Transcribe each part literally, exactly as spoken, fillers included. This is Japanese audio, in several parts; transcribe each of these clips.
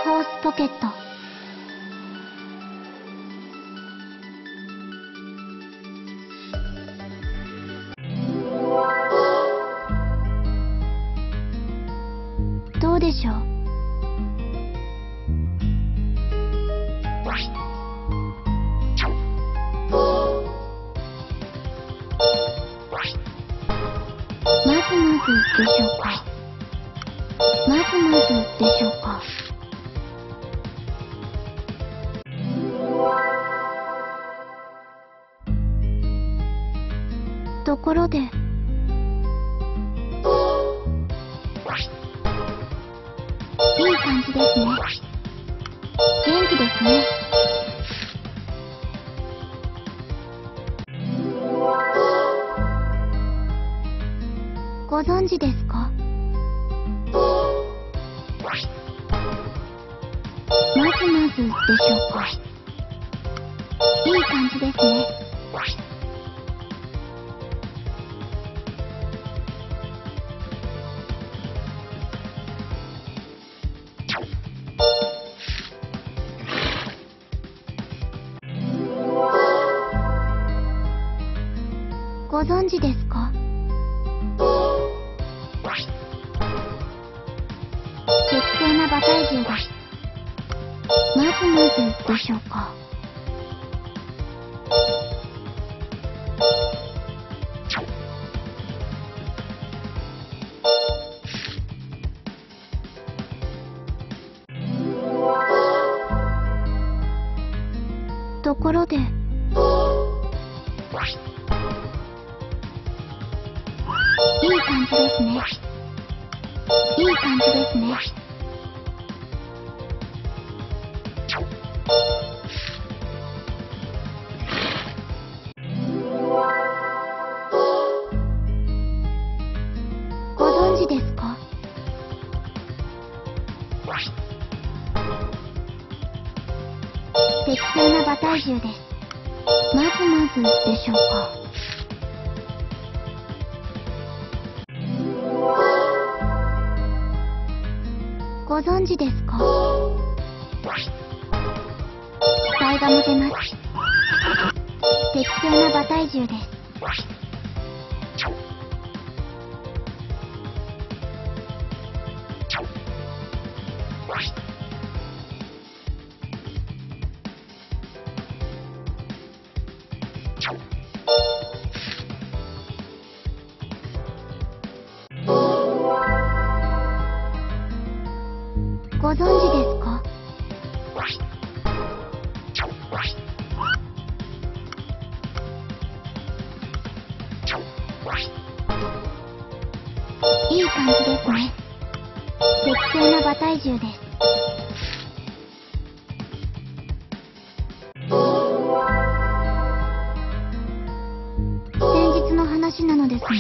ホースポケット。どうでしょう。まずまずでしょうか。まずまずでしょうか。ところで、いい感じですね。元気ですね。ご存知ですか？まずまずでしょうか。いい感じですね。ご存知ですか？適正な馬体重です。まずまずでしょうか。ところで、いい感じですね。いい感じですね。ご存知ですか？適正な馬体重です。まずまずでしょうか。ご存知ですか？期待が持てます。適正な馬体重です。ご存知ですか？いい感じですね。適正な馬体重です。先日の話なのですが、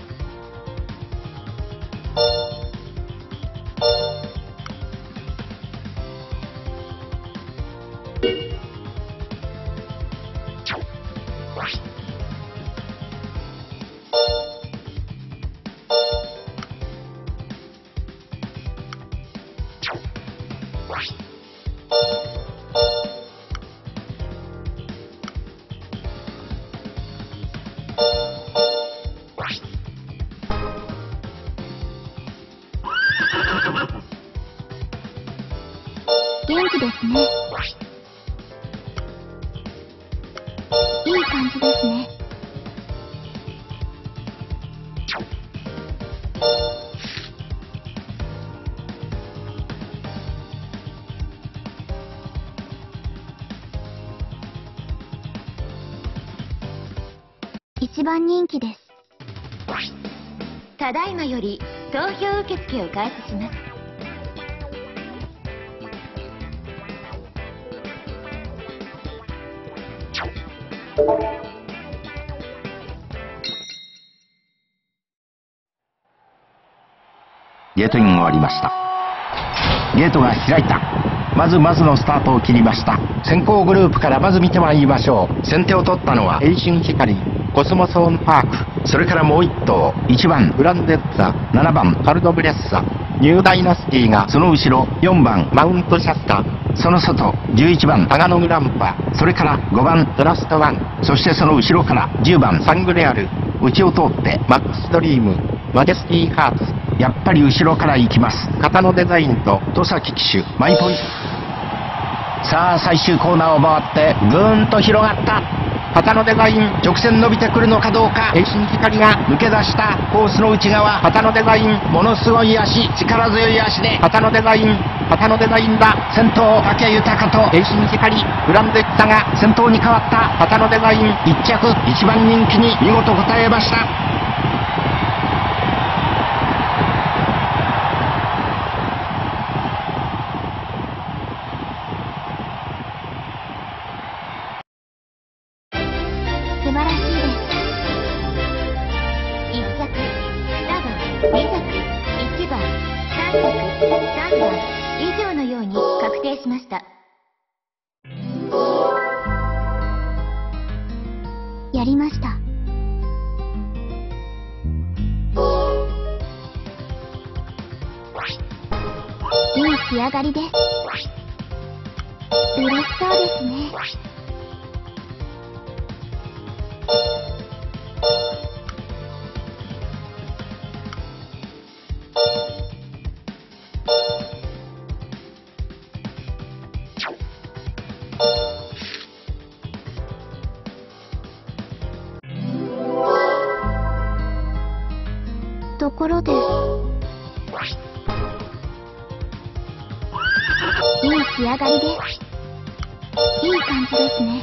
元気ですね。いい感じですね。一番人気です。 ただいまより投票受付を開始します。 ゲートイン終わりました。ゲートが開いた。まずまずのスタートを切りました。先行グループからまず見てまいりましょう。先手を取ったのはエイシン光、コスモソーンパーク、それからもう一頭いちばんグランデッツァ、ななばんカルドブレッサ、 ニューダイナスティがその後ろよんばんマウントシャスタ、その外じゅういちばんタガノグランパ、それからごばんトラストワン、そしてその後ろからじゅうばんサングレアル、内を通ってマックスドリーム、マジェスティハーツ、やっぱり後ろから行きます。型のデザインと戸崎騎手マイポイント。さあ最終コーナーを回ってぐーんと広がった。旗のデザイン直線伸びてくるのかどうか。栄新光が抜け出したコースの内側。旗のデザインものすごい足、力強い足で旗のデザイン旗のデザインだ。先頭武豊と栄新光、グランデッツァが先頭に変わった。旗のデザインいっ着いちばん人気に見事応えました。 素晴らしいです。 いっ着、に着、いちばん、さん着、さんばん以上のように確定しました。 やりました。いい仕上がりです。嬉しそうですね。ところで、いい仕上がりです。いい感じですね。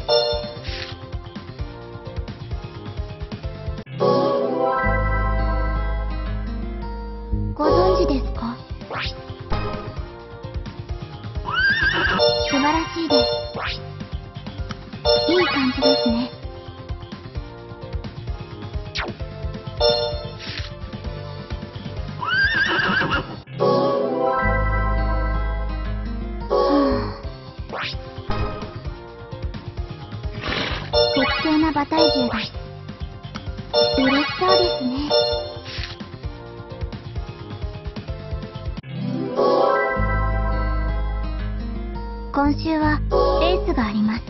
ご存知ですか？素晴らしいです。いい感じですね。適正な馬体重です。嬉しそうですね。今週はレースがあります。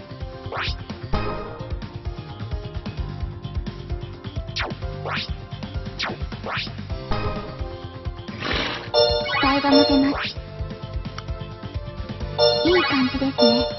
期待が持てます。いい感じですね。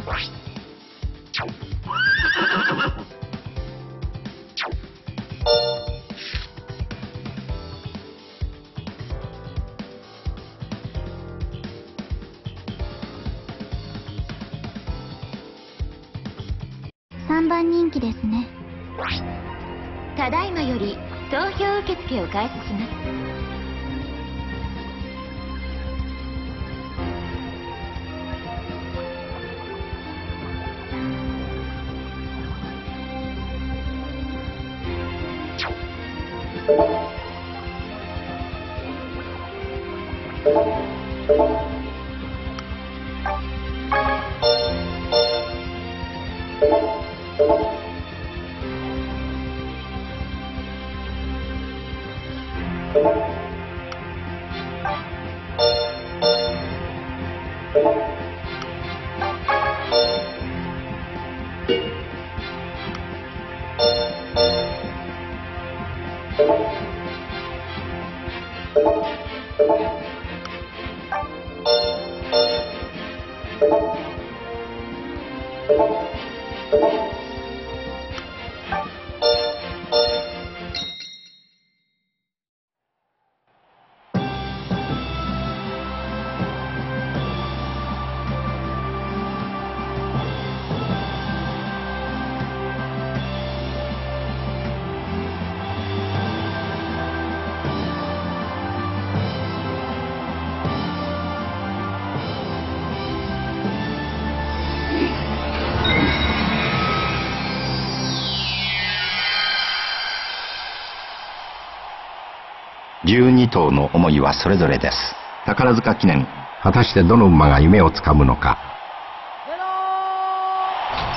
さんばん人気ですね。 ただいまより投票受付を開始します。 じゅうに頭の思いはそれぞれです。宝塚記念、果たしてどの馬が夢をつかむのか。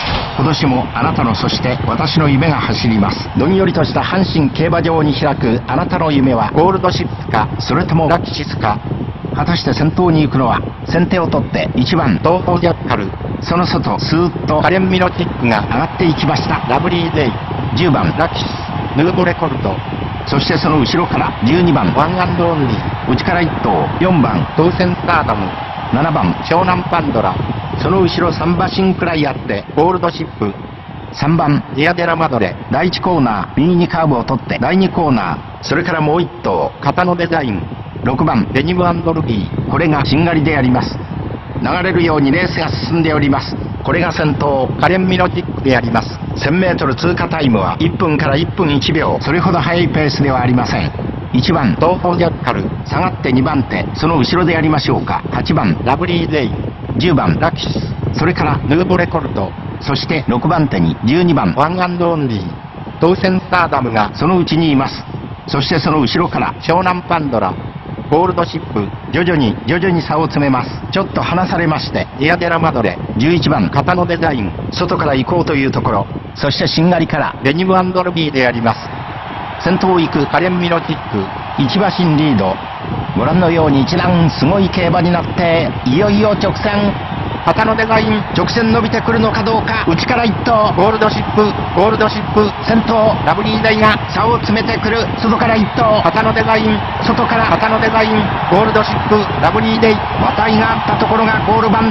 今年もあなたのそして私の夢が走ります。どんよりとした阪神競馬場に開くあなたの夢はゴールドシップか、それともラキシスか。果たして先頭に行くのは、先手を取っていちばん東方ジャッカル、その外スーッとカレンミロティックが上がっていきました。ラブリーデイ、じゅうばんラキシス、ヌーボレコルト、そしてその後ろからじゅうにばんワンアンドオンリー、内からいっ頭よんばん当選スターダム、ななばん湘南パンドラ、その後ろさん馬身くらいあってゴールドシップ、さんばんディアデラマドレ、だいいちコーナー右にカーブを取ってだいにコーナー、それからもういっ頭型のデザイン、ろくばんデニム&ルビー、これがしんがりであります。流れるようにレースが進んでおります。これが先頭カレンミロティックであります。 せんメートル 通過タイムはいっぷんからいっぷんいちびょう、それほど速いペースではありません。いちばん東方ジャッカル、下がってにばん手、その後ろでやりましょうか。はちばんラブリーデイ、じゅうばんラキシス、それからヌーボレコルト、そしてろくばん手にじゅうにばんワンアンドオンリー、当選スターダムがそのうちにいます。そしてその後ろから湘南パンドラ、ゴールドシップ、徐々に徐々に差を詰めます。ちょっと離されましてディアデラマドレ、じゅういちばん型のデザイン、外から行こうというところ、そしてしんがりからデニム&ルビーであります。先頭を行くカレンミロティック、いち馬身リード。ご覧のように一段すごい競馬になっていよいよ直線、旗のデザイン直線伸びてくるのかどうか、内からいっ頭ゴールドシップ、ゴールドシップ先頭ラブリーデイが差を詰めてくる。外からいっ頭旗のデザイン、外から旗のデザインゴールドシップラブリーデイ、渡りがあったところがゴール板。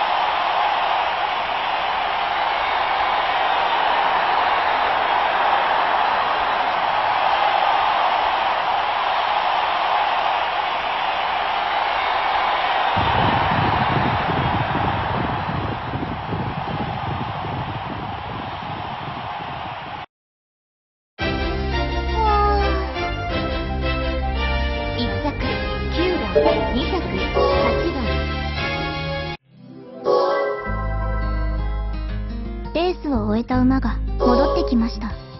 にさくはちばん。 レースを終えた馬が戻ってきました。